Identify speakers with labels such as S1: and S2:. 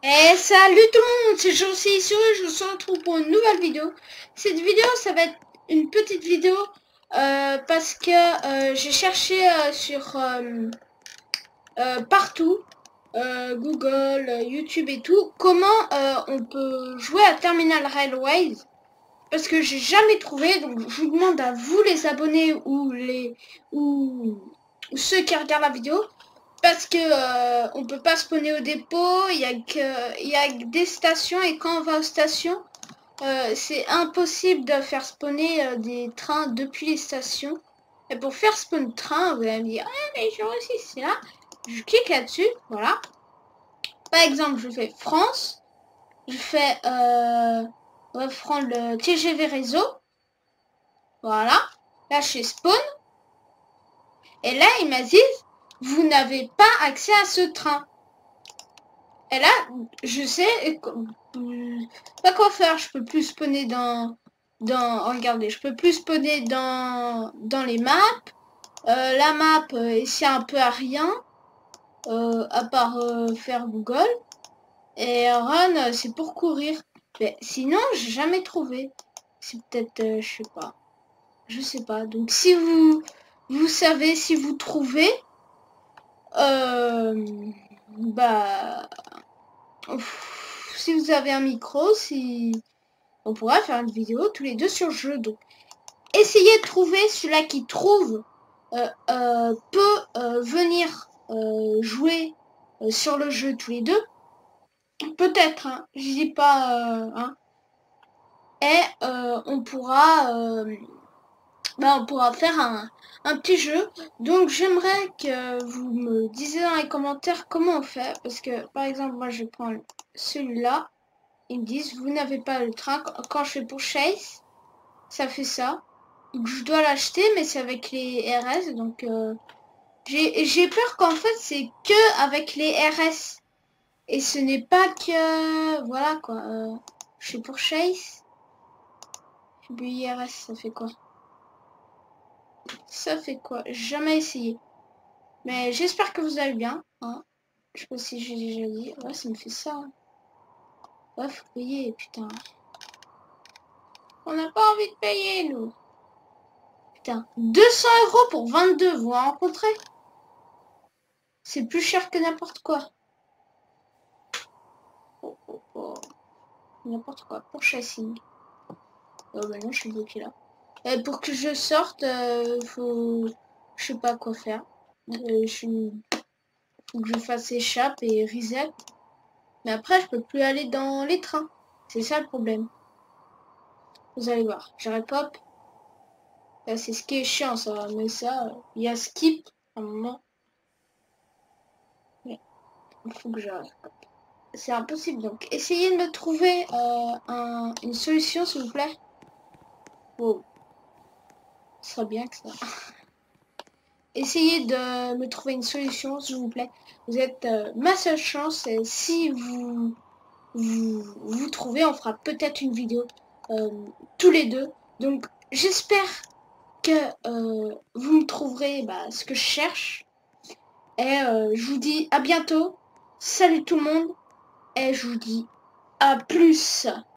S1: Et salut tout le monde, c'est Josie ici, je vous retrouve pour une nouvelle vidéo. Cette vidéo, ça va être une petite vidéo parce que j'ai cherché sur partout, Google, YouTube et tout, comment on peut jouer à Terminal Railways. Parce que j'ai jamais trouvé, donc je vous demande à vous les abonnés ou ceux qui regardent la vidéo. Parce que on peut pas spawner au dépôt, il y a que des stations et quand on va aux stations, c'est impossible de faire spawner des trains depuis les stations. Et pour faire spawn train, vous allez me dire, ah mais je aussi c'est là. Je clique là-dessus, voilà. Par exemple, je fais France, je fais, on va prendre le TGV réseau, voilà. Là, je fais spawn. Et là, il m'a dit, vous n'avez pas accès à ce train. Et là, je sais pas quoi faire. Je peux plus spawner regardez, je peux plus spawner dans les maps. La map, c'est un peu à rien, à part faire Google. Et Run, c'est pour courir. Mais sinon, j'ai jamais trouvé. C'est peut-être, je sais pas. Donc si vous savez, si vous trouvez, bah, si vous avez un micro, si on pourrait faire une vidéo tous les deux sur le jeu. Donc, essayez de trouver celui-là qui trouve peut venir jouer sur le jeu tous les deux. Peut-être, hein, je dis pas, hein. Et on pourra faire un petit jeu. Donc j'aimerais que vous me disiez dans les commentaires comment on fait. Parce que par exemple, moi je prends celui-là. Ils me disent, vous n'avez pas le train. Quand je fais pour Chase, ça fait ça. Donc je dois l'acheter, mais c'est avec les RS. Donc j'ai peur qu'en fait, c'est que avec les RS. Et ce n'est pas que... Voilà quoi. Je fais pour Chase. Puis RS, ça fait quoi? Ça fait quoi? J'ai jamais essayé. Mais j'espère que vous allez bien. Hein. Je sais pas si j'ai déjà dit. Ouais, ça me fait ça. Hein. Ouais, faut payer, putain. On n'a pas envie de payer, nous. Putain, 200 € pour 22, vous rencontrez? C'est plus cher que n'importe quoi. Oh, oh, oh. N'importe quoi, pour chasing. Oh bah non, je suis bloqué là. Pour que je sorte, faut... Je sais pas quoi faire. Faut que je fasse échappe et reset. Mais après, je peux plus aller dans les trains. C'est ça le problème. Vous allez voir. J'arrête pop. Là, c'est ce qui est chiant, ça. Mais ça, il y a skip à un moment. Mais il faut que j'arrête. C'est impossible. Donc, essayez de me trouver une solution, s'il vous plaît. Wow. Ce serait bien que ça. Essayez de me trouver une solution, s'il vous plaît. Vous êtes ma seule chance. Et si vous trouvez, on fera peut-être une vidéo tous les deux. Donc, j'espère que vous me trouverez ce que je cherche. Et je vous dis à bientôt. Salut tout le monde. Et je vous dis à plus.